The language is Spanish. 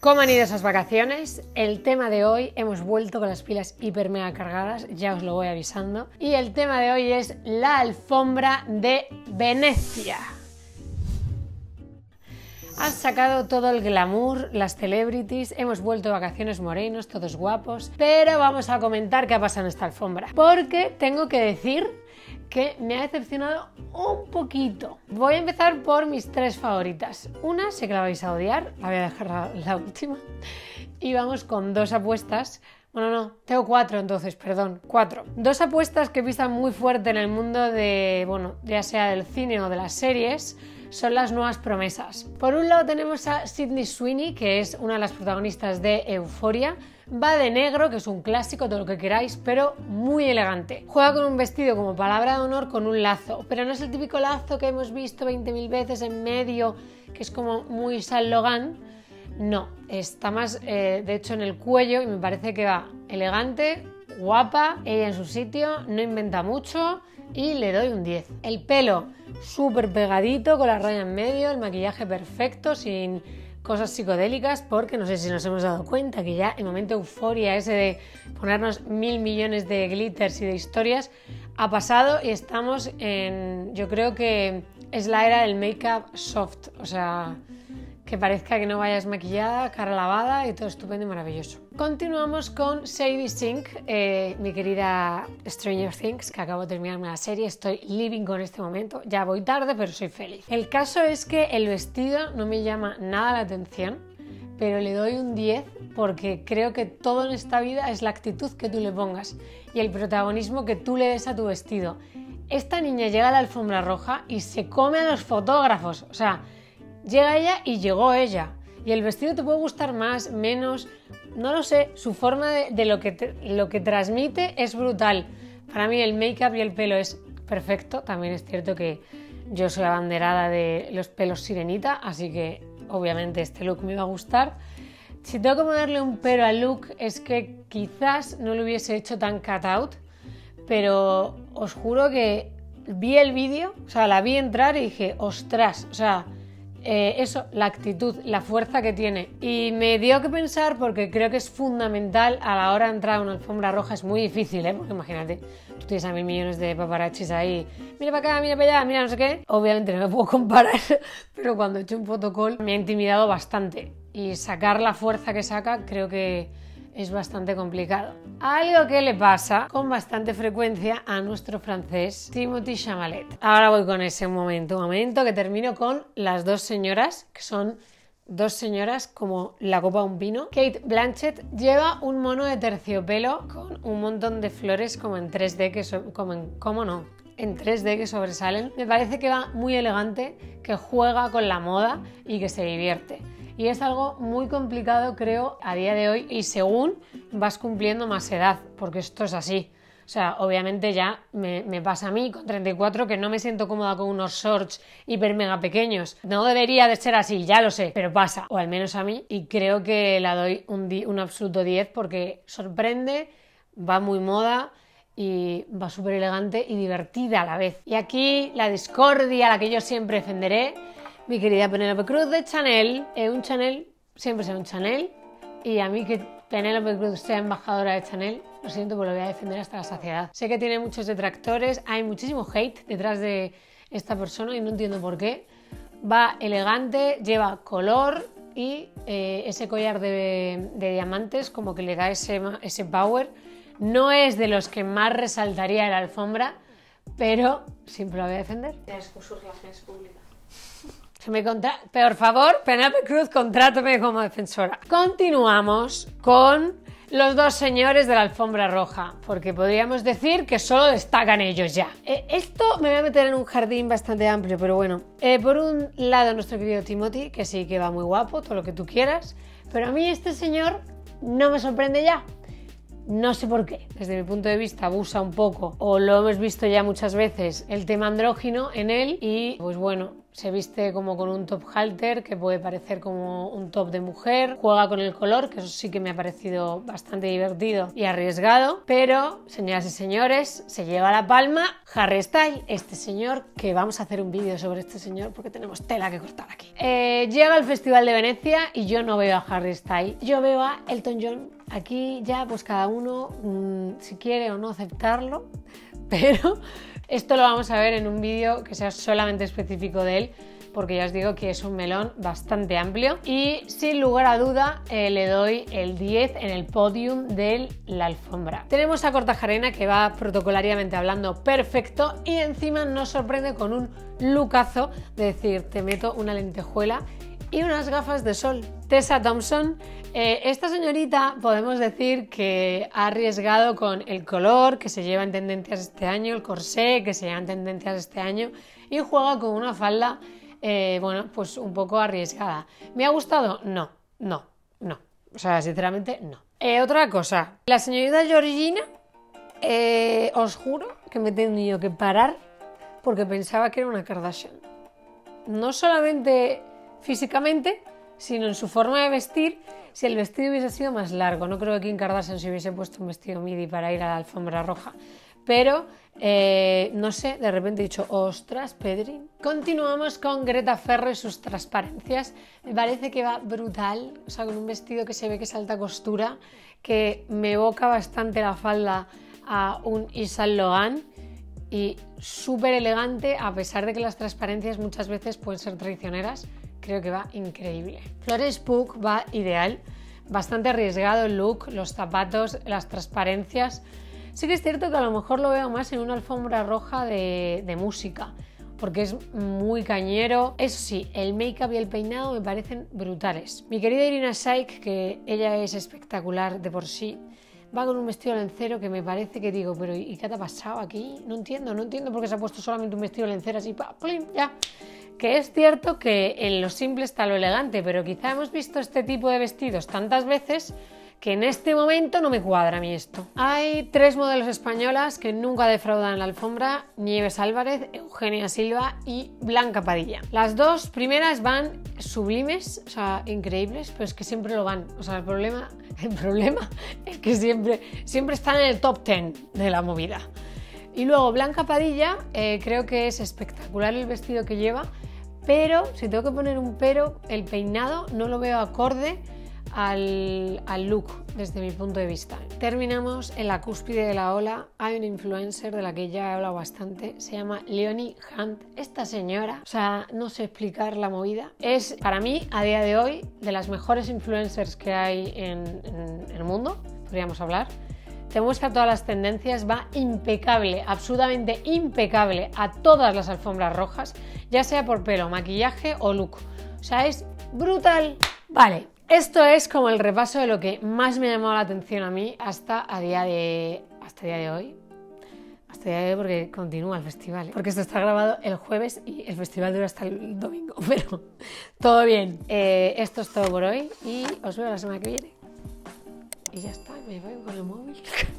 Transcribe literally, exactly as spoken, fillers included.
¿Cómo han ido esas vacaciones? El tema de hoy, hemos vuelto con las pilas hiper mega cargadas, ya os lo voy avisando. Y el tema de hoy es la alfombra de Venecia. Han sacado todo el glamour, las celebrities, hemos vuelto de vacaciones morenos, todos guapos, pero vamos a comentar qué ha pasado en esta alfombra, porque tengo que decir que me ha decepcionado un poquito. Voy a empezar por mis tres favoritas. Una sé que la vais a odiar, la voy a dejar la, la última, y vamos con dos apuestas. Bueno, no, tengo cuatro entonces, perdón, cuatro. Dos apuestas que pisan muy fuerte en el mundo de, bueno, ya sea del cine o de las series, son las nuevas promesas. Por un lado tenemos a Sydney Sweeney, que es una de las protagonistas de Euphoria. Va de negro, que es un clásico, todo lo que queráis, pero muy elegante. Juega con un vestido como palabra de honor con un lazo, pero no es el típico lazo que hemos visto veinte mil veces en medio, que es como muy Saint Laurent. No, está más, eh, de hecho, en el cuello, y me parece que va elegante, guapa, ella en su sitio, no inventa mucho y le doy un diez. El pelo súper pegadito, con la raya en medio, el maquillaje perfecto, sin cosas psicodélicas, porque no sé si nos hemos dado cuenta que ya el momento euforia ese de ponernos mil millones de glitters y de historias ha pasado y estamos en, yo creo que es la era del make-up soft, o sea, que parezca que no vayas maquillada, cara lavada y todo estupendo y maravilloso. Continuamos con Sadie Sink, eh, mi querida Stranger Things, que acabo de terminarme la serie, estoy living con este momento, ya voy tarde pero soy feliz. El caso es que el vestido no me llama nada la atención, pero le doy un diez porque creo que todo en esta vida es la actitud que tú le pongas y el protagonismo que tú le des a tu vestido. Esta niña llega a la alfombra roja y se come a los fotógrafos, o sea, llega ella y llegó ella. Y el vestido te puede gustar más, menos, no lo sé. Su forma de, de lo, que te, lo que transmite es brutal. Para mí el make-up y el pelo es perfecto. También es cierto que yo soy abanderada de los pelos sirenita, así que obviamente este look me va a gustar. Si tengo que ponerle un pero al look es que quizás no lo hubiese hecho tan cut out, pero os juro que vi el vídeo, o sea, la vi entrar y dije, ostras, o sea, Eh, eso, la actitud, la fuerza que tiene, y me dio que pensar porque creo que es fundamental a la hora de entrar a una alfombra roja. Es muy difícil, ¿eh? Porque imagínate, tú tienes a mil millones de paparazzis ahí, mira para acá, mira para allá, mira no sé qué, obviamente no me puedo comparar, pero cuando he hecho un protocolo me ha intimidado bastante y sacar la fuerza que saca creo que es bastante complicado. Algo que le pasa con bastante frecuencia a nuestro francés Timothée Chalamet. Ahora voy con ese momento, un momento que termino con las dos señoras, que son dos señoras como la copa de un pino. Cate Blanchett lleva un mono de terciopelo con un montón de flores como en tres D, que so, como en, ¿cómo no? en tres D que sobresalen. Me parece que va muy elegante, que juega con la moda y que se divierte. Y es algo muy complicado, creo, a día de hoy y según vas cumpliendo más edad, porque esto es así. O sea, obviamente ya me, me pasa a mí con treinta y cuatro que no me siento cómoda con unos shorts hiper mega pequeños. No debería de ser así, ya lo sé, pero pasa, o al menos a mí, y creo que la doy un, un absoluto diez porque sorprende, va muy moda y va súper elegante y divertida a la vez. Y aquí la discordia a la que yo siempre defenderé, mi querida Penélope Cruz de Chanel. Eh, un Chanel siempre será un Chanel, y a mí que Penélope Cruz sea embajadora de Chanel, lo siento, pero lo voy a defender hasta la saciedad. Sé que tiene muchos detractores, hay muchísimo hate detrás de esta persona y no entiendo por qué. Va elegante, lleva color y eh, ese collar de, de diamantes como que le da ese, ese power. No es de los que más resaltaría en la alfombra, pero siempre lo voy a defender. Tienes sus relaciones públicas. Se me contra... Por favor, Penélope Cruz, contrátame como defensora. Continuamos con los dos señores de la alfombra roja, porque podríamos decir que solo destacan ellos ya. Eh, esto me voy a meter en un jardín bastante amplio, pero bueno. Eh, por un lado, nuestro querido Timothée, que sí que va muy guapo, todo lo que tú quieras, pero a mí este señor no me sorprende ya. No sé por qué, desde mi punto de vista abusa un poco, o lo hemos visto ya muchas veces, el tema andrógino en él y pues bueno, se viste como con un top halter que puede parecer como un top de mujer, juega con el color, que eso sí que me ha parecido bastante divertido y arriesgado, pero señoras y señores, se lleva la palma Harry Styles, este señor, que vamos a hacer un vídeo sobre este señor porque tenemos tela que cortar aquí. Eh, llega el Festival de Venecia y yo no veo a Harry Styles, yo veo a Elton John. Aquí ya pues cada uno mmm, si quiere o no aceptarlo, pero esto lo vamos a ver en un vídeo que sea solamente específico de él, porque ya os digo que es un melón bastante amplio y sin lugar a duda eh, le doy el diez en el podium de la alfombra. Tenemos a Kortajarena, que va protocolariamente hablando perfecto y encima nos sorprende con un lookazo de decir, te meto una lentejuela y unas gafas de sol. Tessa Thompson, eh, esta señorita podemos decir que ha arriesgado con el color que se lleva en tendencias este año, el corsé que se lleva en tendencias este año y juega con una falda eh, bueno, pues un poco arriesgada. ¿Me ha gustado? No, no, no. O sea, sinceramente no. Eh, otra cosa, la señorita Georgina, eh, os juro que me he tenido que parar porque pensaba que era una Kardashian. No solamente físicamente, sino en su forma de vestir. Si el vestido hubiese sido más largo, no creo que Kim Kardashian se hubiese puesto un vestido midi para ir a la alfombra roja, pero eh, no sé, de repente he dicho, ostras, Pedrín. Continuamos con Greta Ferro y sus transparencias. Me parece que va brutal, o sea, con un vestido que se ve que es alta costura, que me evoca bastante la falda a un Yves Saint Laurent y súper elegante, a pesar de que las transparencias muchas veces pueden ser traicioneras. Creo que va increíble. Florence Pugh va ideal, bastante arriesgado el look, los zapatos, las transparencias. Sí que es cierto que a lo mejor lo veo más en una alfombra roja de, de música, porque es muy cañero. Eso sí, el make-up y el peinado me parecen brutales. Mi querida Irina Shayk, que ella es espectacular de por sí, va con un vestido lencero que me parece que digo, pero ¿y qué te ha pasado aquí? No entiendo, no entiendo por qué se ha puesto solamente un vestido lencero así, pa, plim, ya. Que es cierto que en lo simple está lo elegante, pero quizá hemos visto este tipo de vestidos tantas veces que en este momento no me cuadra a mí esto. Hay tres modelos españolas que nunca defraudan en la alfombra: Nieves Álvarez, Eugenia Silva y Blanca Padilla. Las dos primeras van sublimes, o sea, increíbles, pero es que siempre lo van. O sea, el problema, el problema es que siempre, siempre están en el top ten de la movida. Y luego Blanca Padilla, eh, creo que es espectacular el vestido que lleva, pero si tengo que poner un pero, el peinado no lo veo acorde al, al look desde mi punto de vista. Terminamos en la cúspide de la ola. Hay una influencer de la que ya he hablado bastante, se llama Leonie Hunt. Esta señora, o sea, no sé explicar la movida, es para mí a día de hoy de las mejores influencers que hay en, en, en el mundo, podríamos hablar. Te muestra todas las tendencias, va impecable, absolutamente impecable a todas las alfombras rojas, ya sea por pelo, maquillaje o look. O sea, es brutal. Vale, esto es como el repaso de lo que más me ha llamado la atención a mí hasta a día de, hasta el día de hoy. Hasta el día de hoy porque continúa el festival, ¿eh? Porque esto está grabado el jueves y el festival dura hasta el domingo, pero todo bien. Eh, esto es todo por hoy y os veo la semana que viene. Y ya está, me voy con el móvil.